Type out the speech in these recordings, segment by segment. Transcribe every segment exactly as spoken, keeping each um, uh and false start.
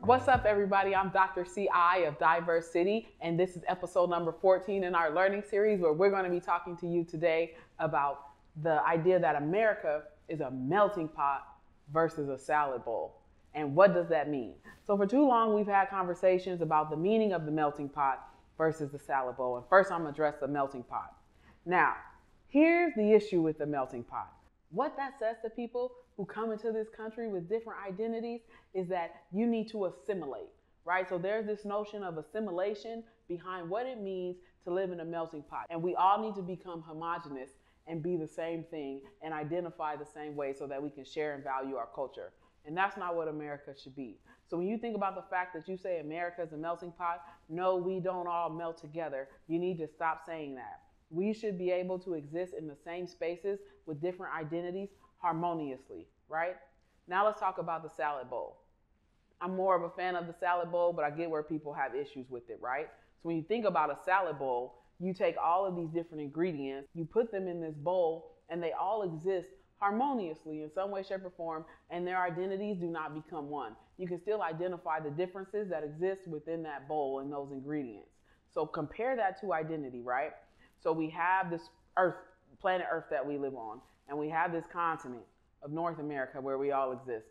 What's up, everybody? I'm Doctor C I of Diverse City, and this is episode number fourteen in our learning series, where we're going to be talking to you today about the idea that America is a melting pot versus a salad bowl. And what does that mean? So for too long, we've had conversations about the meaning of the melting pot versus the salad bowl. And first, I'm going to address the melting pot. Now, here's the issue with the melting pot. What that says to people who come into this country with different identities is that you need to assimilate, right? So there's this notion of assimilation behind what it means to live in a melting pot. And we all need to become homogenous and be the same thing and identify the same way so that we can share and value our culture. And that's not what America should be. So when you think about the fact that you say America is a melting pot, no, we don't all melt together. You need to stop saying that. We should be able to exist in the same spaces with different identities harmoniously, right? Now let's talk about the salad bowl. I'm more of a fan of the salad bowl, but I get where people have issues with it, right? So when you think about a salad bowl, you take all of these different ingredients, you put them in this bowl, and they all exist harmoniously in some way, shape, or form, and their identities do not become one. You can still identify the differences that exist within that bowl and those ingredients. So compare that to identity, right? So we have this Earth, planet Earth that we live on, and we have this continent of North America where we all exist.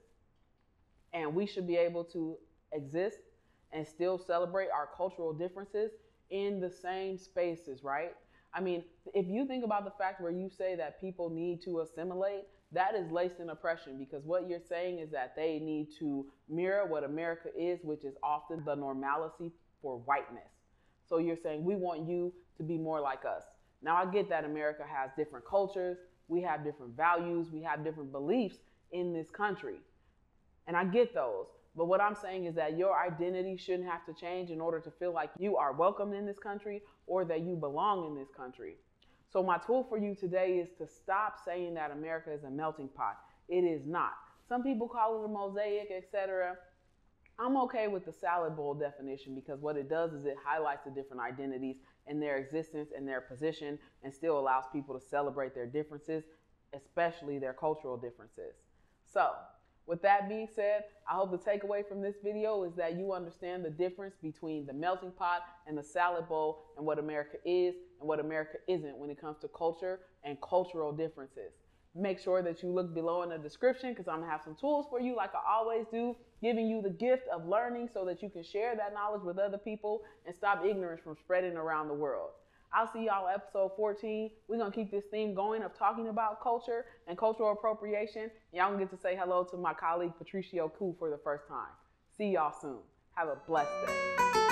And we should be able to exist and still celebrate our cultural differences in the same spaces, right? I mean, if you think about the fact where you say that people need to assimilate, that is laced in oppression, because what you're saying is that they need to mirror what America is, which is often the normalcy for whiteness. So you're saying we want you to be more like us. Now I get that America has different cultures, we have different values, we have different beliefs in this country. And I get those. But what I'm saying is that your identity shouldn't have to change in order to feel like you are welcome in this country or that you belong in this country. So my tool for you today is to stop saying that America is a melting pot. It is not. Some people call it a mosaic, et cetera. I'm okay with the salad bowl definition, because what it does is it highlights the different identities and their existence and their position, and still allows people to celebrate their differences, especially their cultural differences. So with that being said, I hope the takeaway from this video is that you understand the difference between the melting pot and the salad bowl, and what America is and what America isn't when it comes to culture and cultural differences. Make sure that you look below in the description, because I'm going to have some tools for you like I always do, giving you the gift of learning so that you can share that knowledge with other people and stop ignorance from spreading around the world. I'll see y'all episode fourteen. We're going to keep this theme going of talking about culture and cultural appropriation. Y'all can get to say hello to my colleague Patricio Koo for the first time. See y'all soon. Have a blessed day.